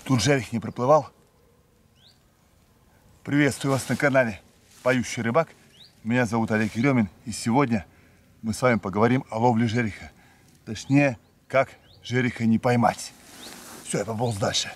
Тут жерех не проплывал? Приветствую вас на канале Поющий рыбак. Меня зовут Олег Еремин. И сегодня мы с вами поговорим о ловле жереха. Точнее, как жереха не поймать. Все, я пополз дальше.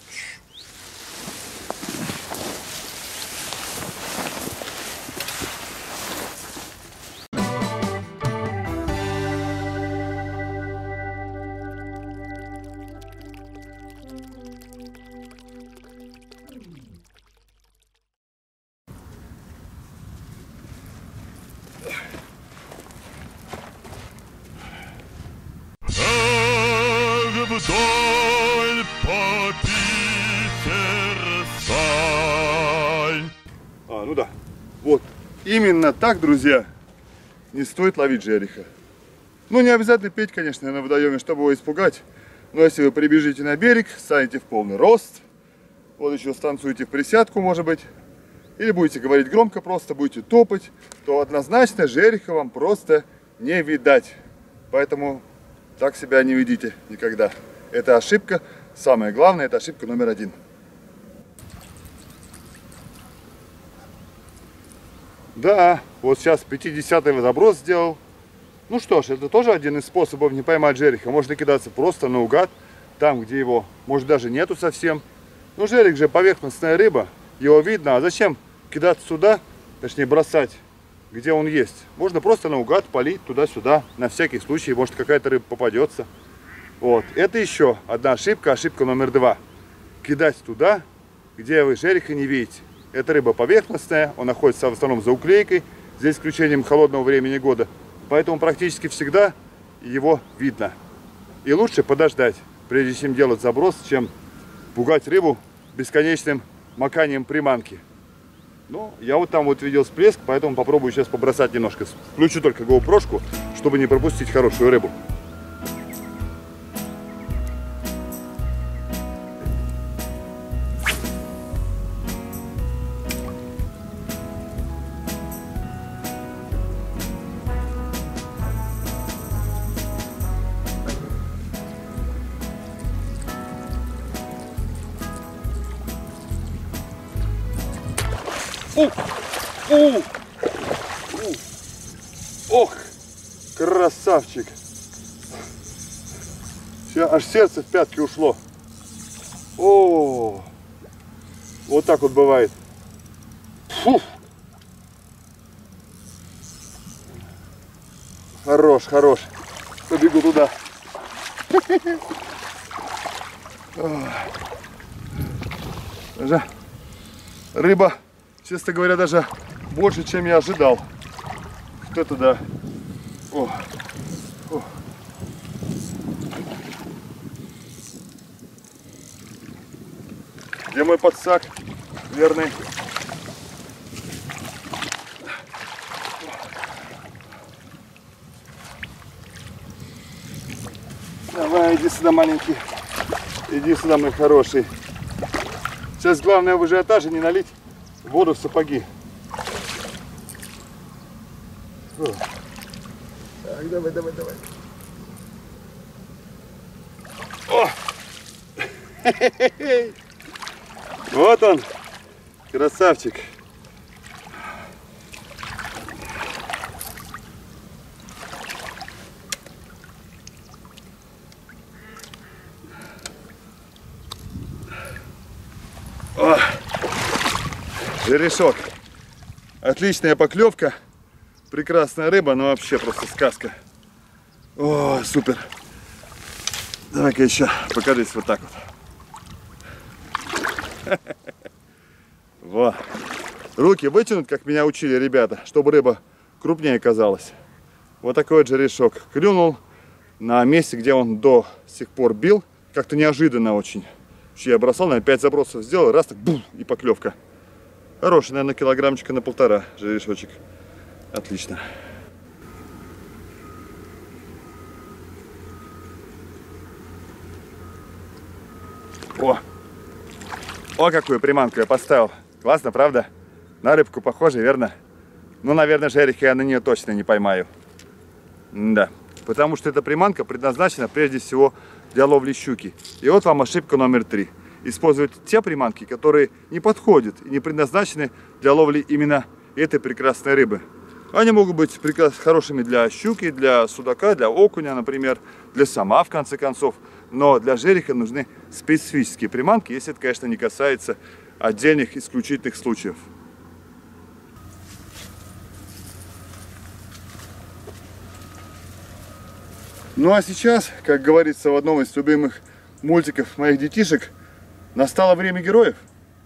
Ну да, вот именно так, друзья, не стоит ловить жереха. Ну, не обязательно петь, конечно, на водоеме, чтобы его испугать. Но если вы прибежите на берег, станете в полный рост, вот еще станцуете в присядку, может быть, или будете говорить громко, просто будете топать, то однозначно жереха вам просто не видать. Поэтому так себя не ведите никогда. Это ошибка, самое главное, это ошибка номер 1. Да, вот сейчас 50-й заброс сделал. Ну что ж, это тоже один из способов не поймать жереха. Можно кидаться просто наугад, там, где его, может, даже нету совсем. Ну, жерех же поверхностная рыба, его видно. А зачем кидаться сюда, точнее бросать, где он есть? Можно просто наугад палить туда-сюда, на всякий случай, может, какая-то рыба попадется. Вот, это еще одна ошибка, ошибка номер 2. Кидать туда, где вы жереха не видите. Эта рыба поверхностная, он находится в основном за уклейкой, за исключением холодного времени года. Поэтому практически всегда его видно. И лучше подождать, прежде чем делать заброс, чем пугать рыбу бесконечным маканием приманки. Ну, я вот там вот видел всплеск, поэтому попробую сейчас побросать немножко. Включу только GoPro-шку, чтобы не пропустить хорошую рыбу. Ох, красавчик! Все, аж сердце в пятки ушло. О, вот так вот бывает. Фу. Хорош, хорош. Побегу туда. Рыба, честно говоря, даже больше, чем я ожидал. Вот это да. О. О. Где мой подсак? Верный. Давай, иди сюда, маленький. Иди сюда, мой хороший. Сейчас главное в ажиотаже не налить воду в сапоги. Так, давай, давай, давай. О! Вот он, красавчик. О! Жерешок. Отличная поклевка. Прекрасная рыба, но вообще просто сказка. О, супер. Давай-ка еще покажись вот так вот. Во. Руки вытянут, как меня учили ребята, чтобы рыба крупнее казалась. Вот такой вот жерешок. Клюнул на месте, где он до сих пор бил. Как-то неожиданно очень. Я бросал, наверное, 5 забросов сделал, раз так, бум, и поклевка. Хороший, наверное, килограммчика на 1,5 жерешочек. Отлично. О, какую приманку я поставил. Классно, правда? На рыбку похоже, верно? Ну, наверное, жереха я на нее точно не поймаю. Да. Потому что эта приманка предназначена прежде всего для ловли щуки. И вот вам ошибка номер 3. использовать те приманки, которые не подходят и не предназначены для ловли именно этой прекрасной рыбы. Они могут быть хорошими для щуки, для судака, для окуня, например, для сома, в конце концов. Но для жереха нужны специфические приманки, если это, конечно, не касается отдельных исключительных случаев. Ну а сейчас, как говорится в одном из любимых мультиков моих детишек, настало время героев.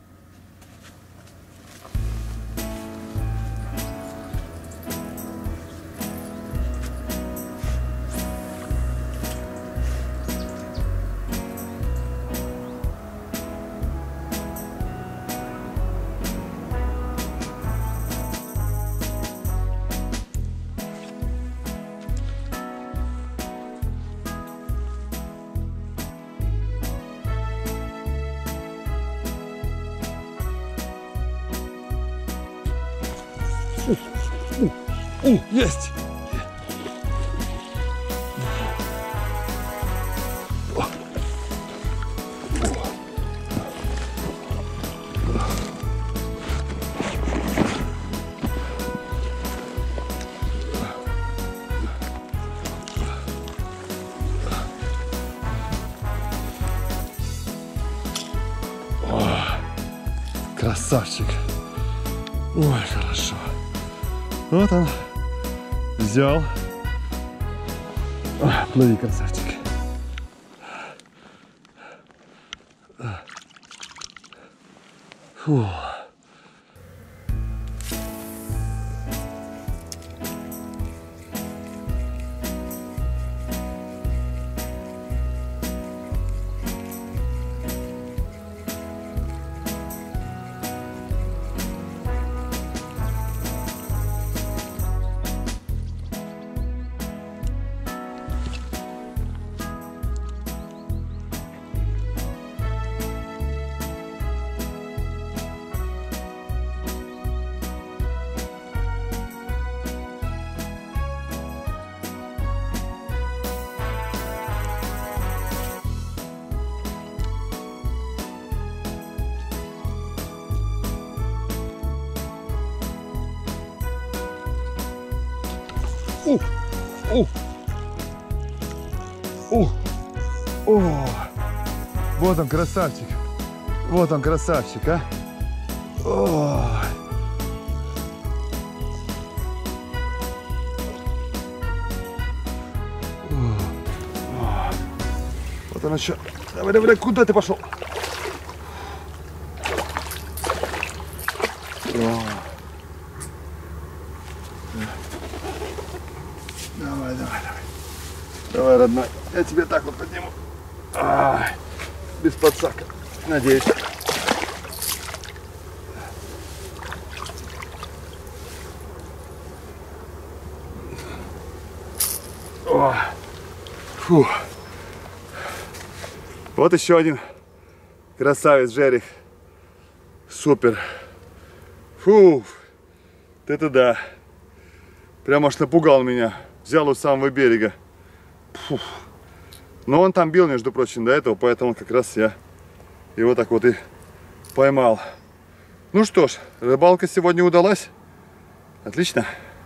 Есть! Красавчик! Ой, хорошо! Вот он взял. Плыви, красавчик. Фу. Вот он, красавчик. Вот он, красавчик, а. Ой. Вот он еще. Давай, давай, куда ты пошел? Давай, давай, давай. Давай, родной. Я тебе так вот подниму. Ай, без подсака, надеюсь. О, фу. Вот еще один красавец жерех. Супер. Фу. Это да. Прям аж напугал меня. Взял у самого берега. Фу. Но он там бил, между прочим, до этого, поэтому как раз я его так вот и поймал. Ну что ж, рыбалка сегодня удалась. Отлично.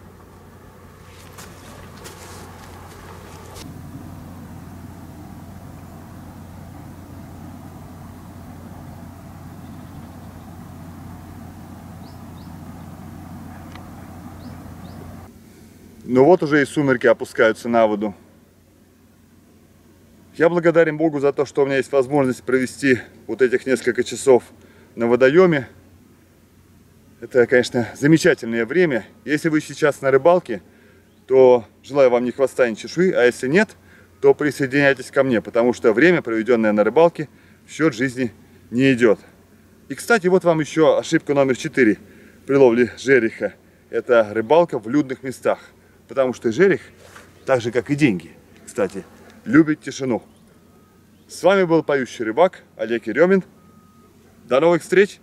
Ну вот уже и сумерки опускаются на воду. Я благодарен Богу за то, что у меня есть возможность провести вот этих несколько часов на водоеме. Это, конечно, замечательное время. Если вы сейчас на рыбалке, то желаю вам ни хвоста, ни чешуи, а если нет, то присоединяйтесь ко мне, потому что время, проведенное на рыбалке, в счет жизни не идет. И, кстати, вот вам еще ошибка номер 4 при ловле жереха. Это рыбалка в людных местах, потому что жерех, так же как и деньги, кстати, любит тишину. С вами был поющий рыбак Олег Еремин. До новых встреч!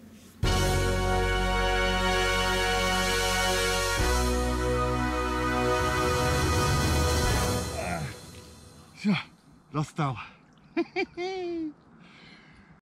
Все, достал.